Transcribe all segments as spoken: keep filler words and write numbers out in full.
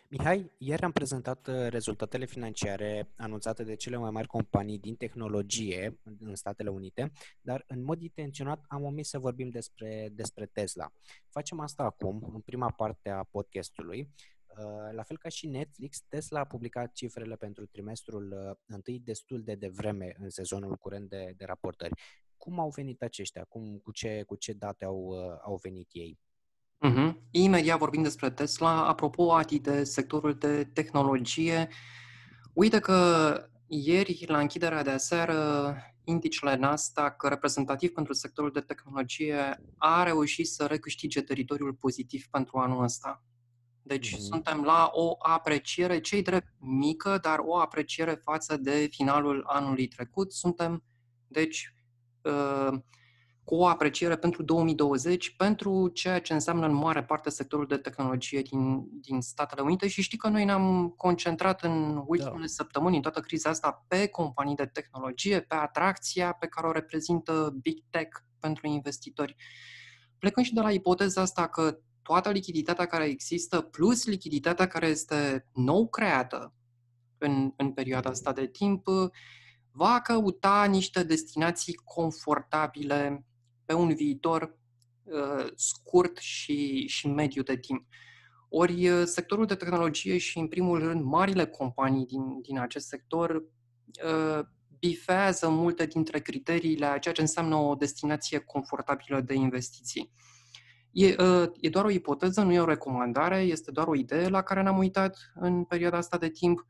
Mihai, ieri am prezentat uh, rezultatele financiare anunțate de cele mai mari companii din tehnologie în în Statele Unite, dar în mod intenționat am omis să vorbim despre, despre Tesla. Facem asta acum, în prima parte a podcastului. Uh, La fel ca și Netflix, Tesla a publicat cifrele pentru trimestrul uh, întâi destul de devreme în sezonul curent de, de raportări. Cum au venit aceștia? Cum, cu, ce, cu ce date au, uh, au venit ei? Mhm. Imediat vorbim despre Tesla. Apropo, Adi, de sectorul de tehnologie, uite că ieri, la închiderea de aseară, indicele Nasdaq, reprezentativ pentru sectorul de tehnologie, a reușit să recâștige teritoriul pozitiv pentru anul ăsta. Deci Mhm. suntem la o apreciere, cei drept mică, dar o apreciere față de finalul anului trecut. Suntem, deci, uh, cu o apreciere pentru două mii douăzeci, pentru ceea ce înseamnă în mare parte sectorul de tehnologie din, din Statele Unite și știi că noi ne-am concentrat în Da. ultimele săptămâni, în toată criza asta, pe companii de tehnologie, pe atracția pe care o reprezintă Big Tech pentru investitori. Plecând și de la ipoteza asta că toată lichiditatea care există, plus lichiditatea care este nou creată în, în perioada asta de timp, va căuta niște destinații confortabile pe un viitor uh, scurt și, și mediu de timp. Ori uh, sectorul de tehnologie și, în primul rând, marile companii din, din acest sector uh, bifează multe dintre criteriile a ceea ce înseamnă o destinație confortabilă de investiții. E, uh, e doar o ipoteză, nu e o recomandare, este doar o idee la care ne-am uitat în perioada asta de timp.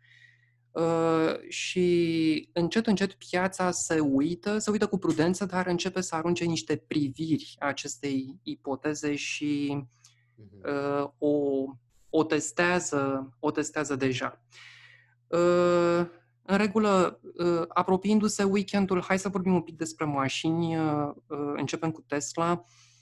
Uh, și încet, încet piața se uită, se uită cu prudență, dar începe să arunce niște priviri a acestei ipoteze și Mhm. uh, o, o testează, o testează deja. Uh, în regulă, uh, apropiindu-se weekendul, hai să vorbim un pic despre mașini. Uh, uh, începem cu Tesla.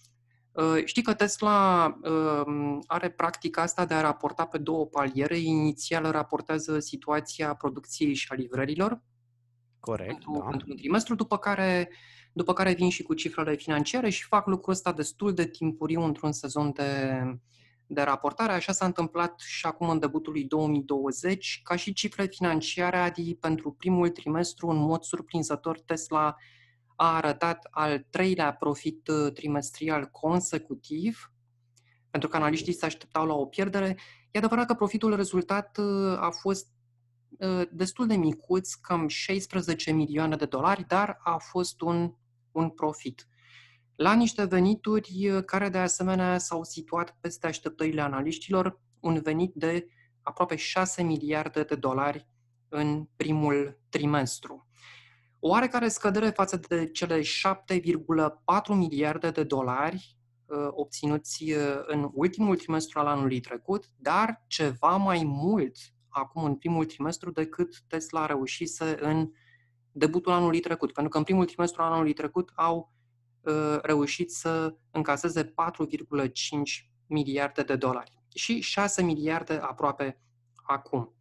Uh, știi că Tesla uh, are practica asta de a raporta pe două paliere. Inițial raportează situația producției și a livrărilor Corect, pentru, da. pentru un trimestru, după care, după care vin și cu cifrele financiare și fac lucrul ăsta destul de timpuriu într-un sezon de, de raportare. Așa s-a întâmplat și acum în debutul lui două mii douăzeci, ca și cifre financiare, adică pentru primul trimestru, în mod surprinzător, Tesla a arătat al treilea profit trimestrial consecutiv, pentru că analiștii se așteptau la o pierdere. E adevărat că profitul rezultat a fost destul de micuț, cam șaisprezece milioane de dolari, dar a fost un, un profit. La niște venituri care de asemenea s-au situat peste așteptările analiștilor, un venit de aproape șase miliarde de dolari în primul trimestru. O oarecare scădere față de cele șapte virgulă patru miliarde de dolari uh, obținuți uh, în ultimul trimestru al anului trecut, dar ceva mai mult acum în primul trimestru decât Tesla a reușit să în debutul anului trecut. Pentru că în primul trimestru al anului trecut au uh, reușit să încaseze patru virgulă cinci miliarde de dolari și șase miliarde aproape acum.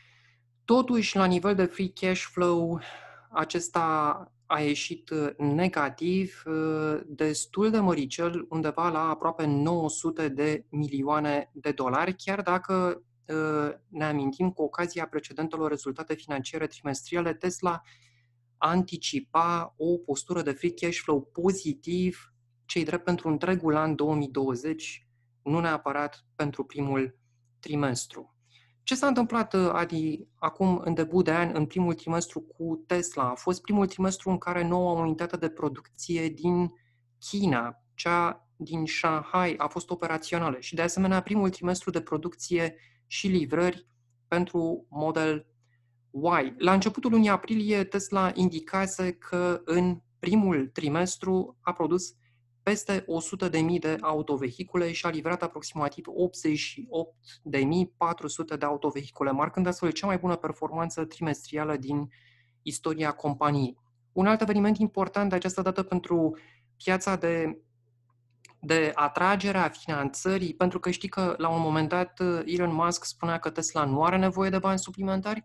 Totuși, la nivel de free cash flow, acesta a ieșit negativ, destul de măricel, undeva la aproape nouă sute de milioane de dolari, chiar dacă ne amintim cu ocazia precedentelor rezultate financiare trimestriale, Tesla anticipa o postură de free cash flow pozitiv, cei drept pentru întregul an două mii douăzeci, nu neapărat pentru primul trimestru. Ce s-a întâmplat, Adi, acum în debut de an, în primul trimestru cu Tesla? A fost primul trimestru în care noua unitate de producție din China, cea din Shanghai, a fost operațională și, de asemenea, primul trimestru de producție și livrări pentru Model Y. La începutul lunii aprilie, Tesla indicase că în primul trimestru a produs peste o sută de mii de autovehicule și a livrat aproximativ optzeci și opt de mii patru sute de autovehicule, marcând astfel cea mai bună performanță trimestrială din istoria companiei. Un alt eveniment important de această dată pentru piața de, de atragere a finanțării, pentru că știi că la un moment dat Elon Musk spunea că Tesla nu are nevoie de bani suplimentari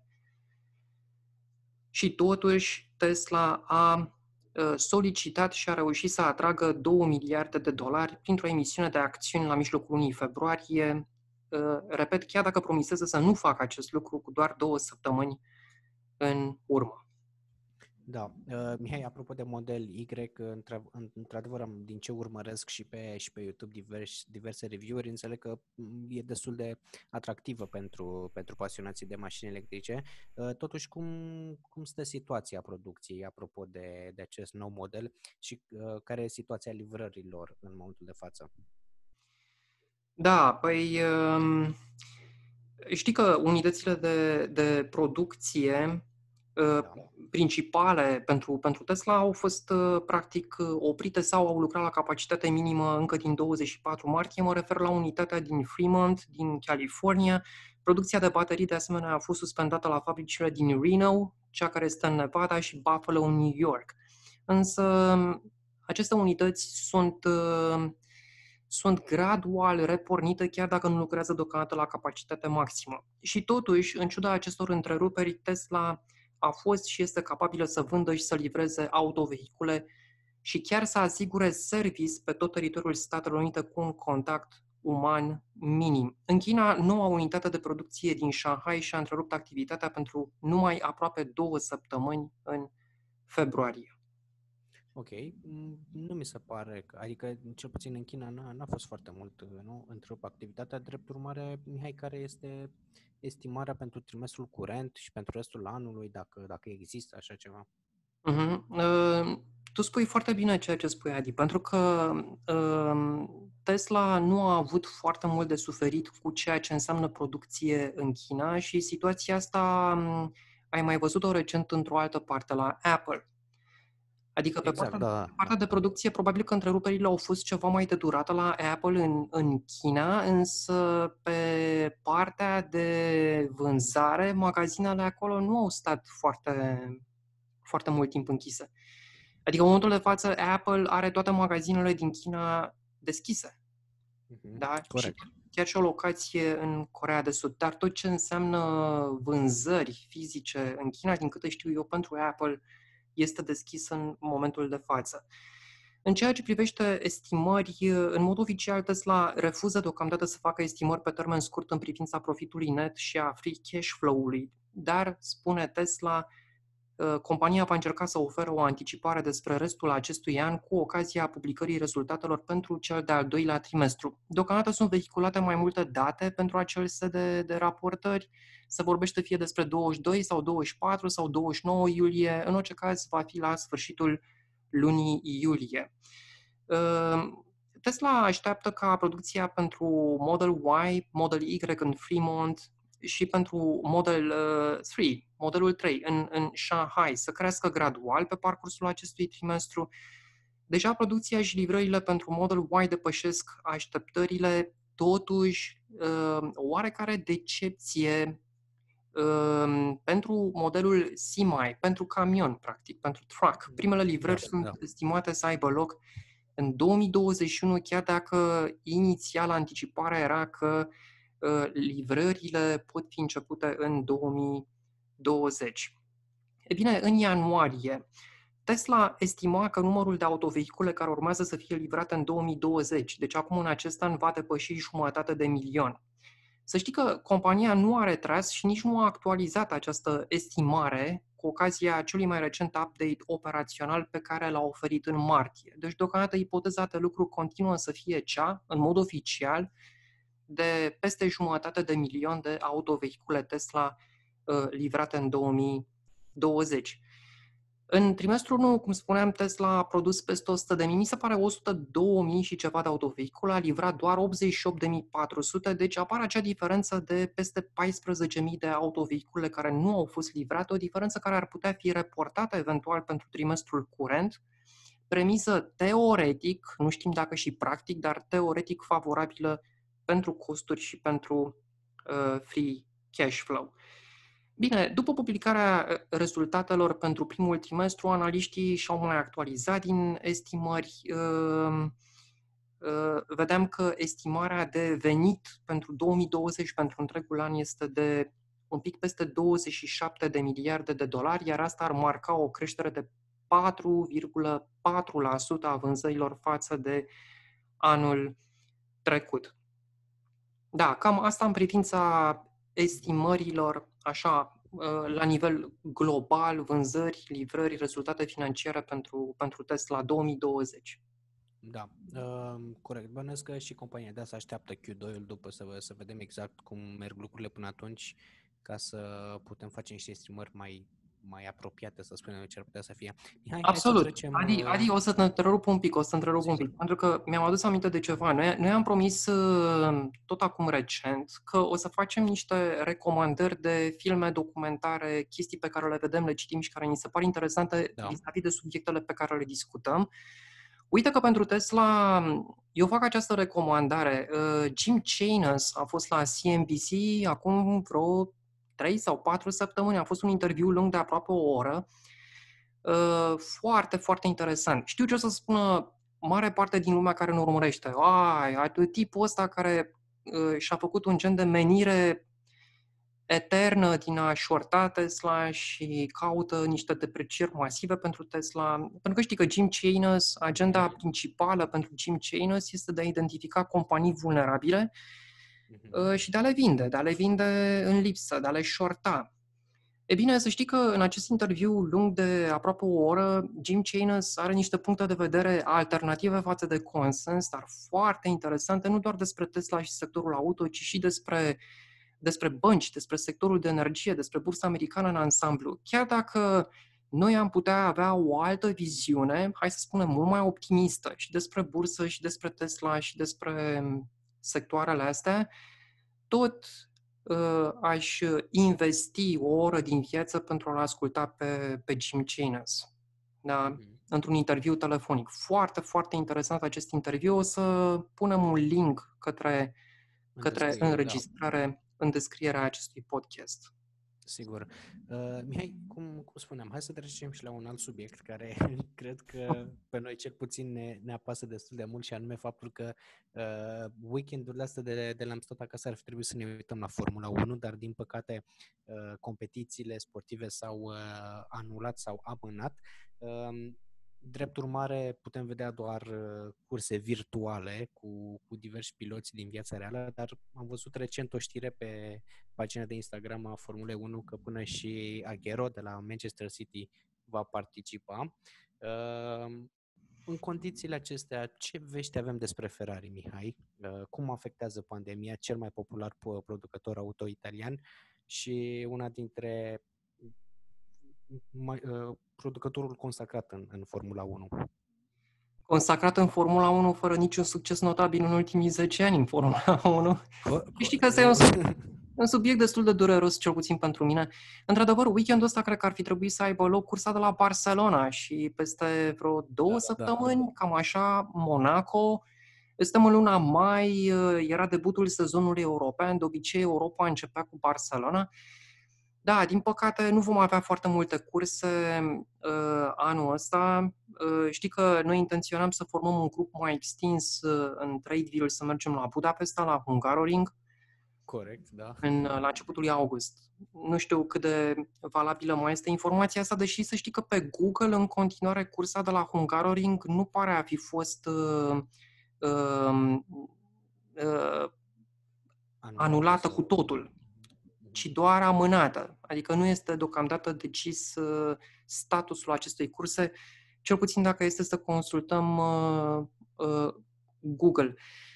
și totuși Tesla a solicitat și a reușit să atragă două miliarde de dolari printr-o emisiune de acțiuni la mijlocul lunii februarie, repet, chiar dacă promisează să nu facă acest lucru cu doar două săptămâni în urmă. Da, uh, Mihai, apropo de model Y, între, într-adevăr, am- din ce urmăresc și pe, și pe YouTube divers, diverse review-uri, înțeleg că mm, e destul de atractivă pentru, pentru pasionații de mașini electrice. Uh, Totuși, cum, cum stă situația producției, apropo de, de acest nou model și uh, care e situația livrărilor în momentul de față? Da, păi um, știi că unitățile de, de producție uh, Da. principale pentru, pentru Tesla au fost uh, practic uh, oprite sau au lucrat la capacitate minimă încă din douăzeci și patru martie. Mă refer la unitatea din Fremont, din California. Producția de baterii, de asemenea, a fost suspendată la fabricile din Reno, cea care este în Nevada, și Buffalo, în New York. Însă aceste unități sunt, uh, sunt gradual repornite, chiar dacă nu lucrează deocamdată la capacitate maximă. Și totuși, în ciuda acestor întreruperi, Tesla a fost și este capabilă să vândă și să livreze autovehicule și chiar să asigure service pe tot teritoriul Statelor Unite cu un contact uman minim. În China, noua unitate de producție din Shanghai și-a întrerupt activitatea pentru numai aproape două săptămâni în februarie. Ok, mm, nu mi se pare, că, adică cel puțin în China n-a, n-a fost foarte mult, nu, întrerup activitatea. Drept urmare, Mihai, care este estimarea pentru trimestrul curent și pentru restul anului, dacă, dacă există așa ceva? Uh-huh. Uh, tu spui foarte bine ceea ce spui, Adi, pentru că uh, Tesla nu a avut foarte mult de suferit cu ceea ce înseamnă producție în China și situația asta um, ai mai văzut-o recent într-o altă parte, la Apple. Adică pe Exact, partea, da, pe partea da. de producție, probabil că întreruperile au fost ceva mai de durată la Apple în, în China, însă pe partea de vânzare, magazinele acolo nu au stat foarte, foarte mult timp închise. Adică în momentul de față Apple are toate magazinele din China deschise. Mhm, Da? Și corect. chiar și o locație în Coreea de Sud. Dar tot ce înseamnă vânzări fizice în China, din câte știu eu, pentru Apple, este deschis în momentul de față. În ceea ce privește estimări, în mod oficial Tesla refuză deocamdată să facă estimări pe termen scurt în privința profitului net și a free cash flow-ului, dar, spune Tesla, compania va încerca să ofere o anticipare despre restul acestui an cu ocazia publicării rezultatelor pentru cel de-al doilea trimestru. Deocamdată sunt vehiculate mai multe date pentru acel set de, de raportări. Se vorbește fie despre douăzeci și doi sau douăzeci și patru sau douăzeci și nouă iulie. În orice caz, va fi la sfârșitul lunii iulie. Tesla așteaptă ca producția pentru Model Y, Model Y în Fremont și pentru Model trei, modelul trei în, în Shanghai să crească gradual pe parcursul acestui trimestru. Deja producția și livrările pentru Model Y depășesc așteptările, totuși oarecare decepție pentru modelul semi, pentru camion, practic, pentru truck. Primele livrări Da, sunt da. estimate să aibă loc în două mii douăzeci și unu, chiar dacă inițial anticiparea era că uh, livrările pot fi începute în două mii douăzeci. E bine, în ianuarie, Tesla estima că numărul de autovehicule care urmează să fie livrate în două mii douăzeci, deci acum în acest an, va depăși jumătate de milion. Să știi că compania nu a retras și nici nu a actualizat această estimare cu ocazia celui mai recent update operațional pe care l-a oferit în martie. Deci, deocamdată, ipoteza de lucru continuă să fie cea, în mod oficial, de peste jumătate de milion de autovehicule Tesla uh, livrate în două mii douăzeci. În trimestrul unu, cum spuneam, Tesla a produs peste o sută de mii, mi se pare o sută două mii și ceva de autovehicule, a livrat doar optzeci și opt de mii patru sute, deci apare acea diferență de peste paisprezece mii de autovehicule care nu au fost livrate, o diferență care ar putea fi reportată eventual pentru trimestrul curent, premisă teoretic, nu știm dacă și practic, dar teoretic favorabilă pentru costuri și pentru uh, free cash flow. Bine, după publicarea rezultatelor pentru primul trimestru, analiștii și-au mai actualizat din estimări. Vedeam că estimarea de venit pentru două mii douăzeci, pentru întregul an, este de un pic peste douăzeci și șapte de miliarde de dolari, iar asta ar marca o creștere de patru virgulă patru la sută a vânzărilor față de anul trecut. Da, cam asta în privința estimărilor, așa, la nivel global, vânzări, livrări, rezultate financiare pentru, pentru Tesla două mii douăzeci. Da, uh, corect. Bănuiesc că și compania de asta așteaptă Q doi-ul după să, să vedem exact cum merg lucrurile până atunci, ca să putem face niște estimări mai, mai apropiate, să spunem, ce ar putea să fie. Hai, Absolut. hai să trecem... Adi, Adi, o să te întrerup un pic, o să te întrerup Sigur. un pic, pentru că mi-am adus aminte de ceva. Noi, noi am promis tot acum recent că o să facem niște recomandări de filme, documentare, chestii pe care le vedem, le citim și care ni se par interesante Da. vis-a-vis de subiectele pe care le discutăm. Uite că pentru Tesla, eu fac această recomandare. Jim Chanos a fost la C N B C acum vreo trei sau patru săptămâni. A fost un interviu lung de aproape o oră. Foarte, foarte interesant. Știu ce o să spună mare parte din lumea care ne urmărește. Ai, tipul ăsta care și-a făcut un gen de menire eternă din a shorta Tesla și caută niște deprecieri masive pentru Tesla. Pentru că știi că Jim Chanos, agenda principală pentru Jim Chanos este de a identifica companii vulnerabile uh-huh. și de a le vinde, de a le vinde în lipsă, de a le shorta. E bine, să știi că în acest interviu lung de aproape o oră, Jim Chanos are niște puncte de vedere alternative față de consens, dar foarte interesante, nu doar despre Tesla și sectorul auto, ci și despre despre bănci, despre sectorul de energie, despre bursa americană în ansamblu. Chiar dacă noi am putea avea o altă viziune, hai să spunem, mult mai optimistă și despre bursă și despre Tesla și despre sectoarele astea, tot uh, aș investi o oră din viață pentru a-l asculta pe, pe Jim Chanos. Da? Mm-hmm. Într-un interviu telefonic. Foarte, foarte interesant acest interviu. O să punem un link către, către înregistrare da. în descrierea acestui podcast. Sigur. Uh, Mihai, cum, cum spuneam, hai să trecem și la un alt subiect care cred că pe noi cel puțin ne, ne apasă destul de mult, și anume faptul că uh, weekendurile astea de, de l-am stat acasă ar fi trebuit să ne uităm la Formula unu, dar din păcate uh, competițiile sportive s-au uh, anulat sau amânat. Uh, Drept urmare, putem vedea doar uh, curse virtuale cu, cu diversi piloți din viața reală, dar am văzut recent o știre pe pagina de Instagram a Formulei unu că până și Aguero de la Manchester City va participa. Uh, în condițiile acestea, ce vești avem despre Ferrari, Mihai? Uh, cum afectează pandemia cel mai popular producător auto italian și una dintre mai, uh, producătorul consacrat în, în Formula unu? Consacrat în Formula unu fără niciun succes notabil în ultimii zece ani în Formula unu. Co- Știi că ăsta e un subiect, un subiect destul de dureros, cel puțin pentru mine. Într-adevăr, weekendul ăsta cred că ar fi trebuit să aibă loc cursa de la Barcelona și peste vreo două da, săptămâni, da. cam așa, Monaco. Suntem în luna mai, era debutul sezonului european, de obicei Europa începea cu Barcelona. Da, din păcate nu vom avea foarte multe curse uh, anul ăsta. Uh, știi că noi intenționam să formăm un grup mai extins uh, în Tradeville, să mergem la Budapesta, la Hungaroring. Corect, da. În, uh, la începutul lui august. Nu știu cât de valabilă mai este informația asta, deși să știi că pe Google în continuare cursa de la Hungaroring nu pare a fi fost uh, uh, uh, anulată cu totul, ci doar amânată. Adică nu este deocamdată decis uh, statusul acestei curse, cel puțin dacă este să consultăm uh, uh, Google.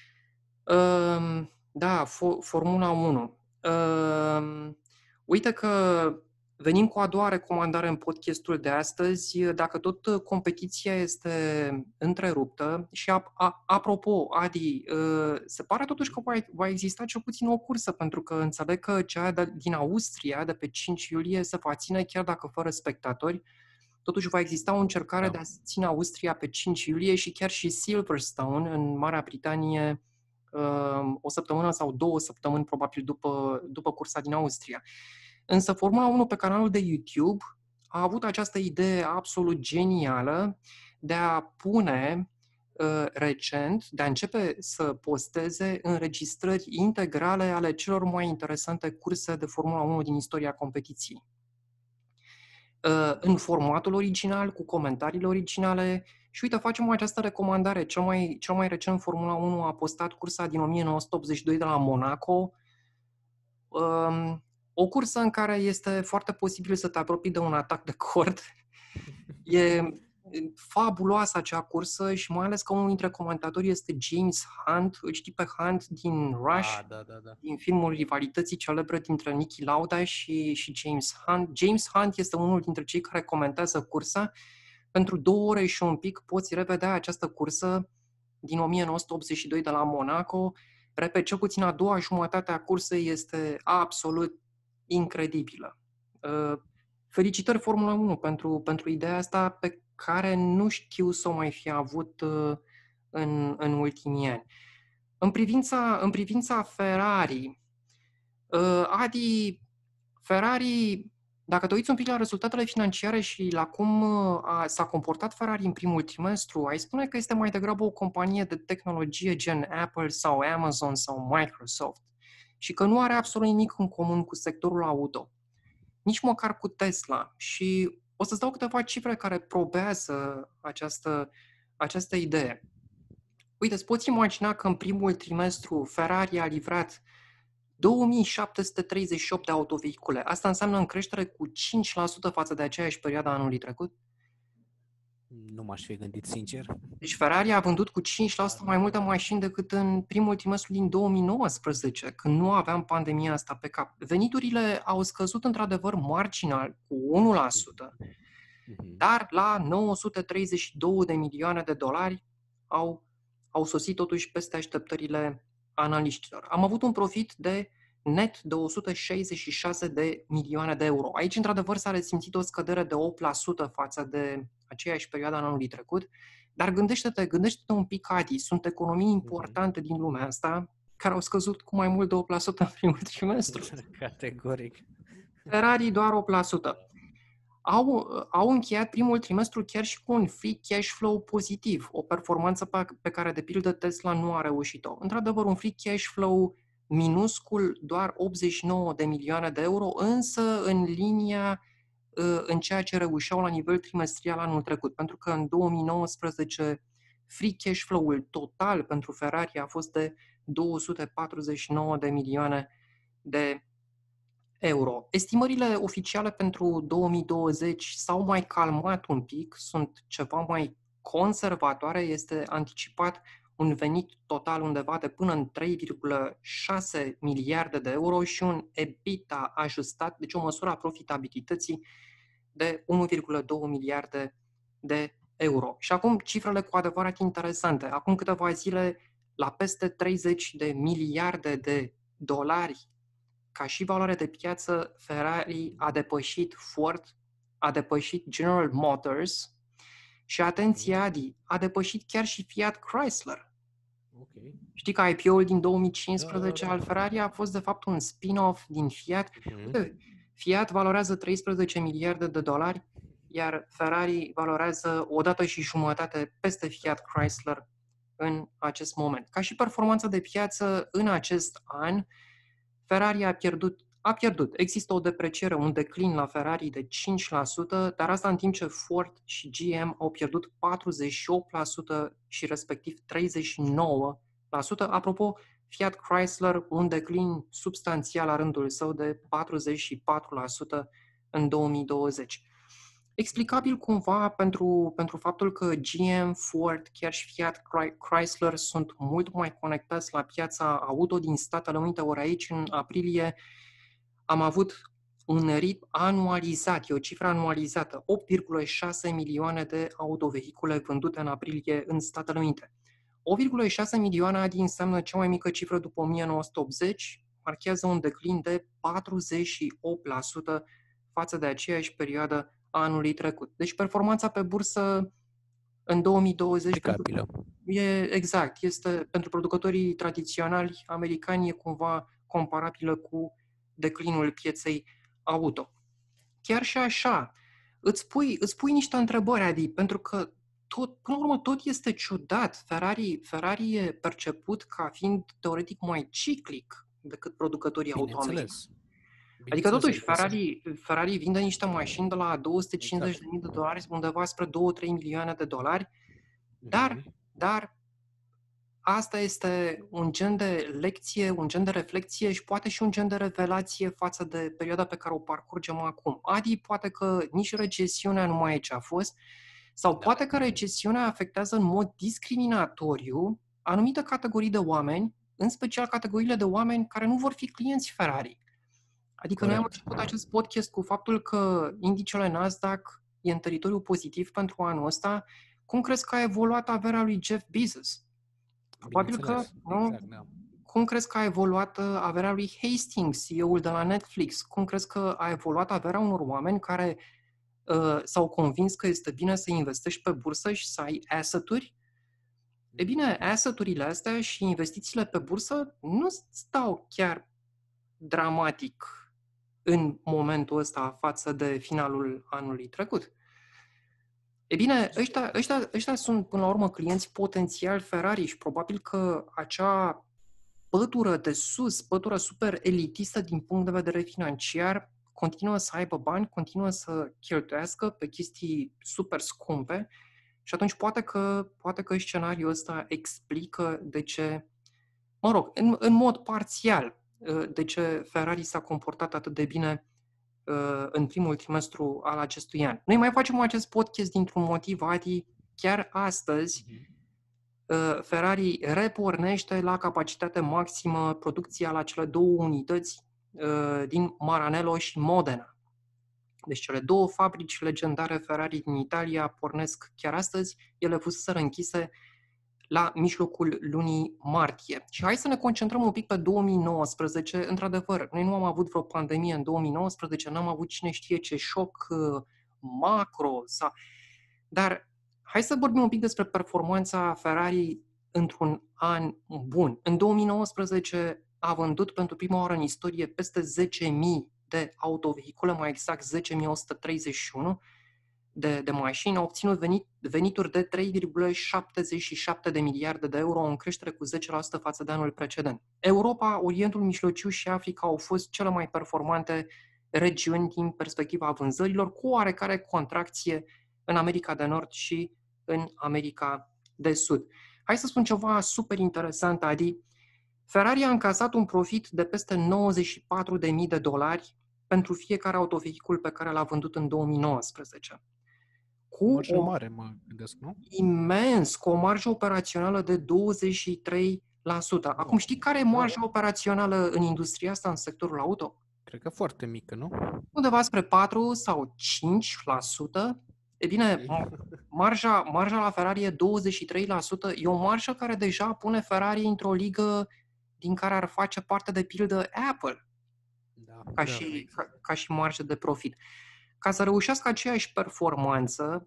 Uh, da, fo- Formula unu. Uh, uite că venim cu a doua recomandare în podcastul de astăzi. Dacă tot competiția este întreruptă și a, a, apropo, Adi, se pare totuși că va, va exista cel puțin o cursă, pentru că înțeleg că cea de, din Austria, de pe cinci iulie, se va ține chiar dacă fără spectatori. Totuși va exista o încercare da. de a se ține Austria pe cinci iulie și chiar și Silverstone în Marea Britanie o săptămână sau două săptămâni probabil după, după cursa din Austria. Însă Formula unu pe canalul de YouTube a avut această idee absolut genială de a pune uh, recent, de a începe să posteze înregistrări integrale ale celor mai interesante curse de Formula unu din istoria competiției. Uh, în formatul original, cu comentariile originale Și uite, facem această recomandare. Cel mai, cel mai recent Formula unu a postat cursa din o mie nouă sute optzeci și doi de la Monaco, um, o cursă în care este foarte posibil să te apropii de un atac de cord. E fabuloasă acea cursă și mai ales că unul dintre comentatori este James Hunt. Îl știi pe Hunt din Rush, Ah, da, da, da. din filmul Rivalității celebre dintre Niki Lauda și, și James Hunt. James Hunt este unul dintre cei care comentează cursa. Pentru două ore și un pic poți revedea această cursă din o mie nouă sute optzeci și doi de la Monaco. Repet, cel puțin a doua jumătate a cursei este absolut incredibilă. Felicitări Formula unu pentru, pentru ideea asta pe care nu știu să o mai fi avut în, în ultimii ani. În privința, în privința Ferrari, Adi, Ferrari, dacă te uiți un pic la rezultatele financiare și la cum a, s-a comportat Ferrari în primul trimestru, ai spune că este mai degrabă o companie de tehnologie gen Apple sau Amazon sau Microsoft și că nu are absolut nimic în comun cu sectorul auto, nici măcar cu Tesla. Și o să-ți dau câteva cifre care probează această, această idee. Uite, îți poți imagina că în primul trimestru Ferrari a livrat două mii șapte sute treizeci și opt de autovehicule. Asta înseamnă în creștere cu cinci la sută față de aceeași perioadă anului trecut. Nu m-aș fi gândit sincer. Deci Ferrari a vândut cu cinci la sută mai multe mașini decât în primul trimestru din două mii nouăsprezece, când nu aveam pandemia asta pe cap. Veniturile au scăzut într-adevăr marginal cu unu la sută, dar la nouă sute treizeci și două de milioane de dolari au, au sosit totuși peste așteptările analiștilor. Am avut un profit de net de o sută șaizeci și șase de milioane de euro. Aici, într-adevăr, s-a resimțit o scădere de opt la sută față de aceeași perioadă în anului trecut, dar gândește-te, gândește-te un pic, Adi, sunt economii importante din lumea asta care au scăzut cu mai mult de opt la sută în primul trimestru. Categoric. Ferrari doar opt la sută. Au, au încheiat primul trimestru chiar și cu un free cash flow pozitiv, o performanță pe, pe care, de pildă, Tesla nu a reușit-o. Într-adevăr, un free cash flow minuscul, doar optzeci și nouă de milioane de euro, însă în linia în ceea ce reușeau la nivel trimestrial anul trecut, pentru că în două mii nouăsprezece free cash flow-ul total pentru Ferrari a fost de două sute patruzeci și nouă de milioane de euro. Estimările oficiale pentru două mii douăzeci s-au mai calmat un pic, sunt ceva mai conservatoare, este anticipat un venit total undeva de până în trei virgulă șase miliarde de euro și un EBITDA ajustat, deci o măsură a profitabilității de unu virgulă doi miliarde de euro. Și acum cifrele cu adevărat interesante. Acum câteva zile, la peste treizeci de miliarde de dolari ca și valoare de piață, Ferrari a depășit Ford, a depășit General Motors și, atenție Adi, a depășit chiar și Fiat Chrysler. Okay. Știi că I P O-ul din două mii cincisprezece da, da, da. al Ferrari a fost de fapt un spin-off din Fiat. Mm-hmm. Fiat valorează treisprezece miliarde de dolari, iar Ferrari valorează o dată și jumătate peste Fiat Chrysler în acest moment. Ca și performanța de piață în acest an, Ferrari a pierdut, a pierdut. Există o depreciere, un declin la Ferrari de cinci la sută, dar asta în timp ce Ford și G M au pierdut patruzeci și opt la sută și respectiv treizeci și nouă la sută. Apropo, Fiat Chrysler, un declin substanțial la rândul său de patruzeci și patru la sută în două mii douăzeci. Explicabil cumva pentru, pentru faptul că G M, Ford, chiar și Fiat Chrysler sunt mult mai conectați la piața auto din Statele Unite, ori aici în aprilie am avut un R I P anualizat, e o cifră anualizată, opt virgulă șase milioane de autovehicule vândute în aprilie în Statele Unite. opt virgulă șase milioane Adi înseamnă cea mai mică cifră după o mie nouă sute optzeci, marchează un declin de patruzeci și opt la sută față de aceeași perioadă anului trecut. Deci performanța pe bursă în două mii douăzeci pentru, e exact, este pentru producătorii tradiționali americani e cumva comparabilă cu declinul pieței auto. Chiar și așa, îți pui, îți pui niște întrebări, Adi, pentru că tot, până la urmă tot este ciudat. Ferrari, Ferrari e perceput ca fiind teoretic mai ciclic decât producătorii auto americani. Adică totuși Ferrari, Ferrari vinde niște mașini de la două sute cincizeci de mii de dolari undeva spre două trei milioane de dolari Dar, dar asta este un gen de lecție, un gen de reflexie și poate și un gen de revelație față de perioada pe care o parcurgem acum. Adi, poate că nici recesiunea nu mai e ce a fost, sau Da. poate că recesiunea afectează în mod discriminatoriu anumite categorii de oameni, în special categoriile de oameni care nu vor fi clienți Ferrari. Adică Corect. Noi am început acest podcast cu faptul că indicele Nasdaq e în teritoriu pozitiv pentru anul ăsta. Cum crezi că a evoluat averea lui Jeff Bezos? Probabil că, nu? Exact, da. Cum crezi că a evoluat averea lui Hastings, C E O-ul de la Netflix? Cum crezi că a evoluat averea unor oameni care uh, s-au convins că este bine să investești pe bursă și să ai asset-uri? E bine, asset-urile astea și investițiile pe bursă nu stau chiar dramatic în momentul ăsta față de finalul anului trecut. E bine, ăștia, ăștia, ăștia sunt până la urmă clienți potențiali Ferrari și probabil că acea pătură de sus, pătură super elitistă din punct de vedere financiar, continuă să aibă bani, continuă să cheltuiască pe chestii super scumpe și atunci poate că, poate că scenariul ăsta explică de ce, mă rog, în, în mod parțial, de ce Ferrari s-a comportat atât de bine în primul trimestru al acestui an. Noi mai facem acest podcast dintr-un motiv, Adi, chiar astăzi Ferrari repornește la capacitate maximă producția la cele două unități din Maranello și Modena. Deci cele două fabrici legendare Ferrari din Italia pornesc chiar astăzi, ele fuseseră închise la mijlocul lunii martie. Și hai să ne concentrăm un pic pe două mii nouăsprezece. Într-adevăr, noi nu am avut vreo pandemie în două mii nouăsprezece, n-am avut cine știe ce șoc uh, macro. Sau... Dar hai să vorbim un pic despre performanța Ferrari într-un an bun. În două mii nouăsprezece a vândut pentru prima oară în istorie peste zece mii de autovehicule, mai exact zece mii o sută treizeci și unu de, de mașini, a obținut venit, venituri de trei virgulă șaptezeci și șapte de miliarde de euro, în creștere cu zece la sută față de anul precedent. Europa, Orientul Mijlociu și Africa au fost cele mai performante regiuni din perspectiva vânzărilor, cu oarecare contracție în America de Nord și în America de Sud. Hai să spun ceva super interesant, Adi. Ferrari a încasat un profit de peste nouăzeci și patru de mii de dolari pentru fiecare autovehicul pe care l-a vândut în două mii nouăsprezece. Cu marjă o... mare, mă gândesc, nu? Imens, cu o marjă operațională de douăzeci și trei la sută. Acum știi care e marja da. operațională în industria asta, în sectorul auto? Cred că foarte mică, nu? Undeva spre patru sau cinci la sută. E bine, marja, marja la Ferrari e douăzeci și trei la sută. E o marjă care deja pune Ferrari într-o ligă din care ar face parte de pildă Apple. Da, ca, da, și, ca, ca și marjă de profit. Ca să reușească aceeași performanță,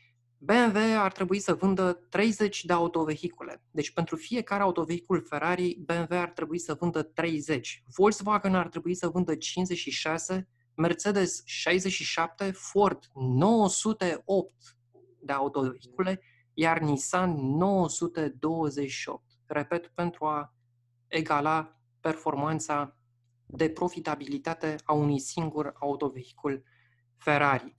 B M W ar trebui să vândă treizeci de autovehicule. Deci pentru fiecare autovehicul Ferrari, B M W ar trebui să vândă treizeci. Volkswagen ar trebui să vândă cincizeci și șase, Mercedes șaizeci și șapte, Ford nouă sute opt de autovehicule, iar Nissan nouă sute douăzeci și opt. Repet, pentru a egala performanța de profitabilitate a unui singur autovehicul Ferrari.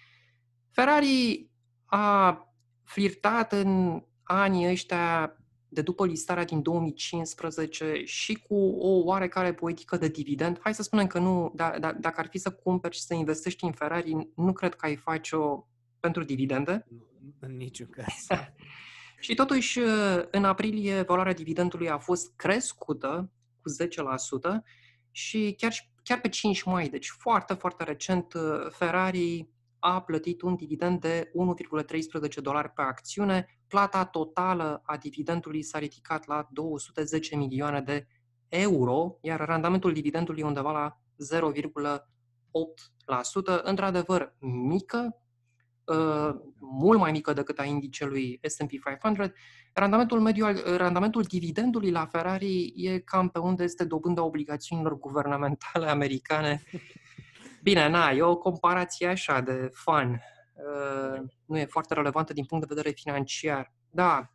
Ferrari a flirtat în anii ăștia de după listarea din două mii cincisprezece și cu o oarecare politică de dividend. Hai să spunem că nu, da, da, dacă ar fi să cumperi și să investești în Ferrari, nu cred că ai face-o pentru dividende. În niciun caz. Și totuși, în aprilie, valoarea dividendului a fost crescută cu zece la sută și chiar, chiar pe cinci mai, deci foarte, foarte recent, Ferrari a plătit un dividend de unu virgulă treisprezece dolari pe acțiune. Plata totală a dividendului s-a ridicat la două sute zece milioane de euro, iar randamentul dividendului e undeva la zero virgulă opt la sută. Într-adevăr, mică, uh, mult mai mică decât a indicelui S and P cinci sute. Randamentul mediu al, randamentul dividendului la Ferrari e cam pe unde este dobânda obligațiunilor guvernamentale americane. Bine, na, e o comparație așa de fun. Uh, nu e foarte relevantă din punct de vedere financiar. Da.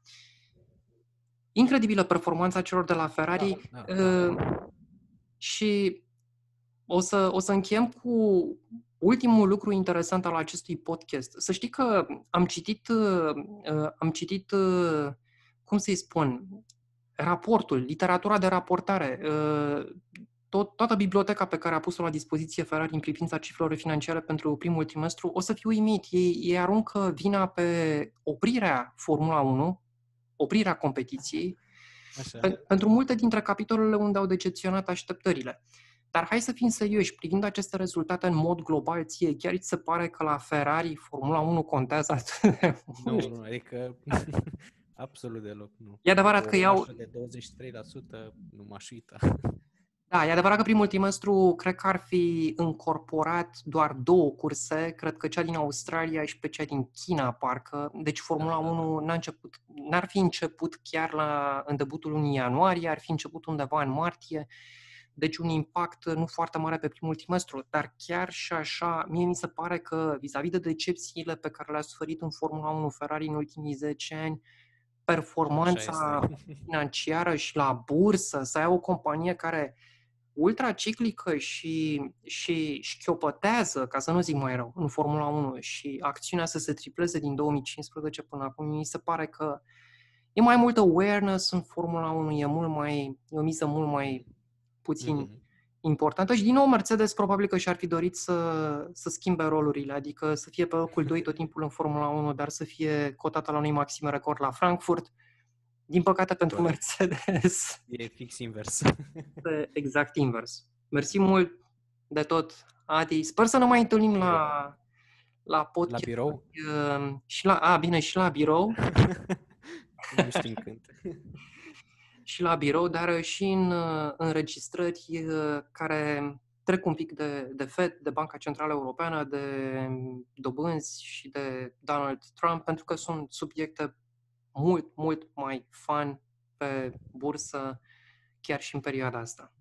Incredibilă performanța celor de la Ferrari. Da, da, da. Uh, și o să, o să încheiem cu ultimul lucru interesant al acestui podcast, să știi că am citit, uh, am citit, uh, cum să-i spun, raportul, literatura de raportare, uh, tot, toată biblioteca pe care a pus-o la dispoziție Ferrari în privința cifrelor financiare pentru primul trimestru, o să fiu uimit. Ei, ei aruncă vina pe oprirea Formula unu, oprirea competiției, pe, pentru multe dintre capitolele unde au decepționat așteptările. Dar hai să fim serioși, privind aceste rezultate în mod global, ție chiar ți se pare că la Ferrari Formula unu contează atât de mult? Nu, nu, adică absolut deloc nu. E adevărat o că iau... de douăzeci și trei la sută nu m-aș uita. Da, e adevărat că primul trimestru cred că ar fi încorporat doar două curse, cred că cea din Australia și pe cea din China, parcă. Deci Formula da, unu n-a început, n-ar fi început chiar la, în debutul lunii ianuarie, ar fi început undeva în martie. Deci un impact nu foarte mare pe primul trimestru, dar chiar și așa, mie mi se pare că vis-a-vis de decepțiile pe care le-a suferit în Formula unu Ferrari în ultimii zece ani, performanța financiară și la bursă, să ai o companie care ultraciclică și, și șchiopătează, ca să nu zic mai rău, în Formula unu și acțiunea să se tripleze din două mii cincisprezece până acum, mi se pare că e mai multă awareness în Formula unu, e mult mai, e o miză mult mai puțin mm-hmm. importantă și din nou Mercedes probabil că și-ar fi dorit să, să schimbe rolurile, adică să fie pe locul doi tot timpul în Formula unu, dar să fie cotată la unui maxim record la Frankfurt. Din păcate pentru Mercedes e fix invers. Exact invers. Mersi mult de tot, Adi. Sper să ne mai întâlnim la, la podcast. La birou? Și la, a, bine, și la birou. Nu știm când. Și la birou, dar și în înregistrări care trec un pic de, de Fed, de Banca Centrală Europeană, de dobânzi și de Donald Trump, pentru că sunt subiecte mult, mult mai fun pe bursă chiar și în perioada asta.